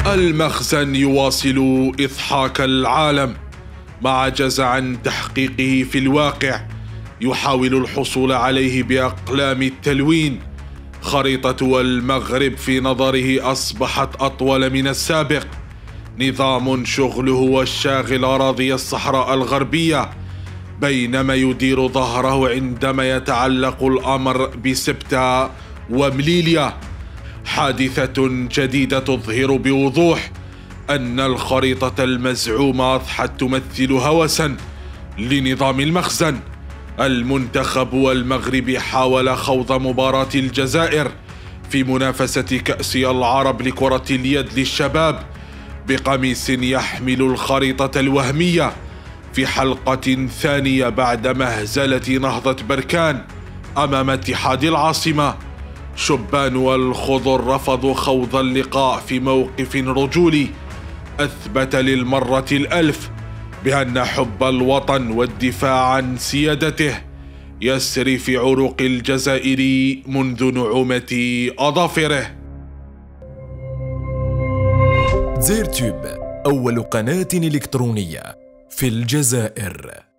المخزن يواصل إضحاك العالم ما عجز عن تحقيقه في الواقع. يحاول الحصول عليه بأقلام التلوين. خريطة المغرب في نظره أصبحت أطول من السابق. نظام شغله والشاغل أراضي الصحراء الغربية، بينما يدير ظهره عندما يتعلق الأمر بسبتة ومليليا. حادثة جديدة تظهر بوضوح أن الخريطة المزعومة أضحت تمثل هوسا لنظام المخزن. المنتخب المغربي حاول خوض مباراة الجزائر في منافسة كأس العرب لكرة اليد للشباب بقميص يحمل الخريطة الوهمية في حلقة ثانية بعد مهزلة نهضة بركان أمام اتحاد العاصمة. شبان الخضر رفضوا خوض اللقاء في موقف رجولي أثبت للمرة الألف بأن حب الوطن والدفاع عن سيادته يسري في عروق الجزائر منذ نعومة أظافره. زيرتوب، أول قناة إلكترونية في الجزائر.